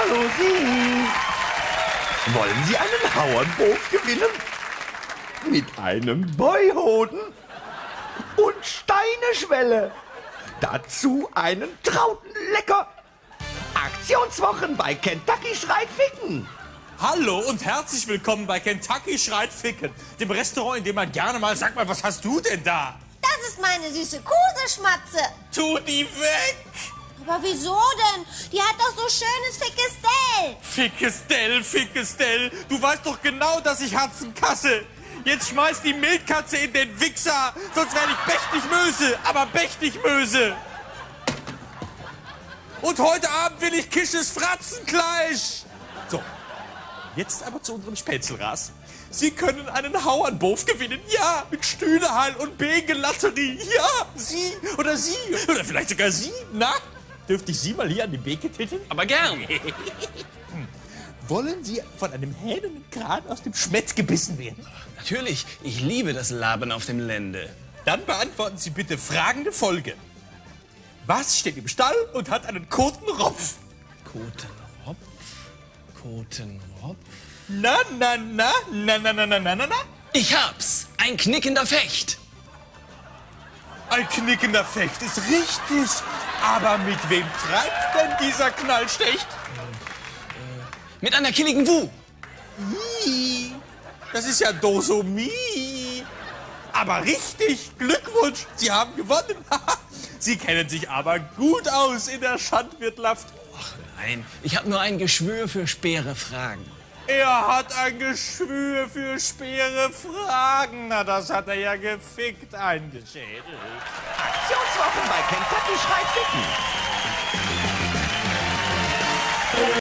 Hallo Sie. Wollen Sie einen Hauernhof gewinnen? Mit einem Beuhoden und Steineschwelle. Dazu einen Trautenlecker. Aktionswochen bei Kentucky Schreit Ficken. Hallo und herzlich willkommen bei Kentucky Schreit Ficken, dem Restaurant, in dem man gerne mal sagt, mal, was hast du denn da? Das ist meine süße Koseschmatze. Tu die weg! Aber wieso denn? Die hat doch so schönes Fickestell. Fickestell, Fickestell, du weißt doch genau, dass ich Hatzen kasse. Jetzt schmeiß die Mildkatze in den Wichser, sonst werde ich mächtig Möse, aber mächtig Möse. Und heute Abend will ich Kisches Fratzenkleisch. So, jetzt aber zu unserem Spätzlras. Sie können einen Hauernbof gewinnen, ja, mit Stühleheil und Begelatterie, ja, Sie oder vielleicht sogar Sie, na? Dürfte ich Sie mal hier an die Beke titeln? Aber gern. Wollen Sie von einem hähnen Kran aus dem Schmett gebissen werden? Natürlich, ich liebe das Laben auf dem Lande. Dann beantworten Sie bitte fragende Folge. Was steht im Stall und hat einen Kotenropf? Kotenropf? Kotenropf? Na? Ich hab's! Ein knickender Fecht! Ein knickender Fecht ist richtig. Aber mit wem treibt denn dieser Knallstecht? Mit einer killigen Wu! Ih, das ist ja Dosomie. Aber richtig, Glückwunsch, Sie haben gewonnen. Sie kennen sich aber gut aus in der Schandwirtschaft. Ach nein, ich hab nur ein Geschwür für späre Fragen. Er hat ein Geschwür für schwere Fragen. Na, das hat er ja gefickt eingeschädelt. Aktionswochen bei Kentucky Schreit Ficken.